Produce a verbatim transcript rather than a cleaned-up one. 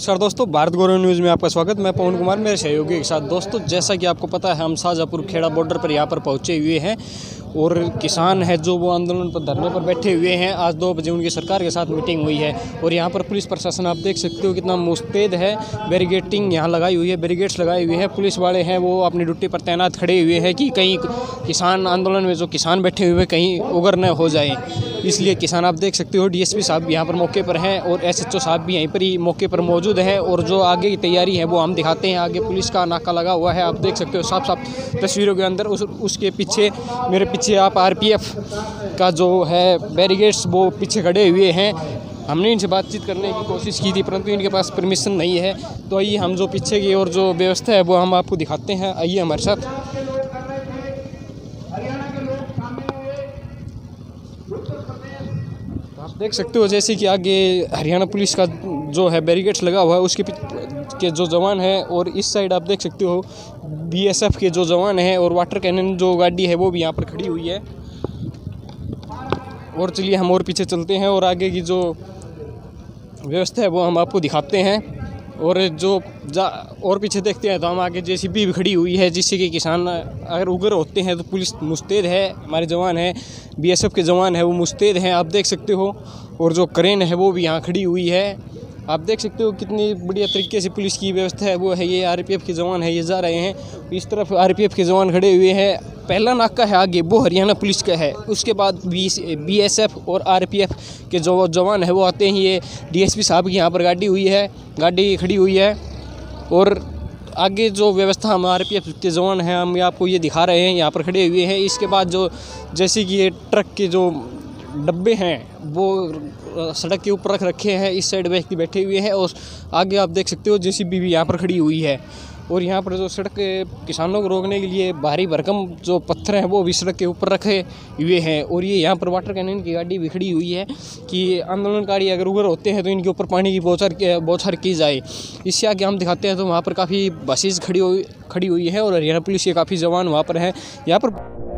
नमस्कार दोस्तों, भारत गौरव न्यूज़ में आपका स्वागत। मैं पवन कुमार मेरे सहयोगी के साथ। दोस्तों, जैसा कि आपको पता है, हम शाहजहाँपुर खेड़ा बॉर्डर पर यहाँ पर पहुँचे हुए हैं और किसान है जो वो आंदोलन पर धरने पर बैठे हुए हैं। आज दो बजे उनकी सरकार के साथ मीटिंग हुई है और यहाँ पर पुलिस प्रशासन आप देख सकते हो कितना मुस्तैद है। बैरिगेटिंग यहाँ लगाई हुई है, बैरिगेट्स लगाए हुए हैं। पुलिस वाले हैं वो अपनी ड्यूटी पर तैनात खड़े हुए हैं कि कहीं किसान आंदोलन में जो किसान बैठे हुए कहीं उगर न हो जाए, इसलिए किसान आप देख सकते हो। डीएसपी साहब यहाँ पर मौके पर हैं और एसएचओ साहब भी यहीं पर ही मौके पर मौजूद हैं और जो आगे की तैयारी है वो हम दिखाते हैं। आगे पुलिस का नाका लगा हुआ है, आप देख सकते हो साफ साफ तस्वीरों के अंदर। उस उसके पीछे, मेरे पीछे आप आरपीएफ का जो है बैरिगेट्स वो पीछे खड़े हुए हैं। हमने इनसे बातचीत करने की कोशिश की थी परंतु इनके पास परमिशन नहीं है। तो आइए हम जो पीछे की और जो व्यवस्था है वो हम आपको दिखाते हैं। आइए हमारे साथ। आप देख सकते हो जैसे कि आगे हरियाणा पुलिस का जो है बैरिगेट्स लगा हुआ है, उसके के जो जवान हैं और इस साइड आप देख सकते हो बीएसएफ के जो जवान हैं और वाटर कैनन जो गाड़ी है वो भी यहाँ पर खड़ी हुई है। और चलिए हम और पीछे चलते हैं और आगे की जो व्यवस्था है वो हम आपको दिखाते हैं। और जो जा और पीछे देखते हैं तो हम आगे जेसीबी भी खड़ी हुई है, जिससे कि किसान अगर उगर होते हैं तो पुलिस मुस्तैद है। हमारे जवान हैं, बीएसएफ के जवान हैं, वो मुस्तैद हैं, आप देख सकते हो। और जो क्रेन है वो भी यहाँ खड़ी हुई है। आप देख सकते हो कितनी बढ़िया तरीके से पुलिस की व्यवस्था है वो है। ये आरपीएफ के जवान है, ये जा रहे हैं। इस तरफ आरपीएफ के जवान खड़े हुए हैं। पहला नाका है आगे वो हरियाणा पुलिस का है, उसके बाद बीएसएफ और आरपीएफ के जो जवान है वो आते हैं। ये डीएसपी साहब की यहाँ पर गाड़ी हुई है, गाड़ी खड़ी हुई है। और आगे जो व्यवस्था हम आरपीएफ के जवान हैं हम आपको ये दिखा रहे हैं, यहाँ पर खड़े हुए हैं। इसके बाद जो जैसे कि ये ट्रक के जो डब्बे हैं वो सड़क के ऊपर रख रखे हैं। इस साइड व्यक्ति बैठे हुए हैं और आगे आप देख सकते हो जेसीबी भी यहाँ पर खड़ी हुई है। और यहाँ पर जो सड़क किसानों को रोकने के लिए भारी भरकम जो पत्थर हैं वो भी सड़क के ऊपर रखे हुए हैं। और ये यहाँ पर वाटर कैनन की गाड़ी भी खड़ी हुई है कि आंदोलनकारी अगर उगर होते हैं तो इनके ऊपर पानी की बौछार बौछार की जाए। इससे आगे हम दिखाते हैं तो वहाँ पर काफ़ी बसेज खड़ी हुई खड़ी हुई है और हरियाणा पुलिस के काफ़ी जवान वहाँ पर हैं। यहाँ पर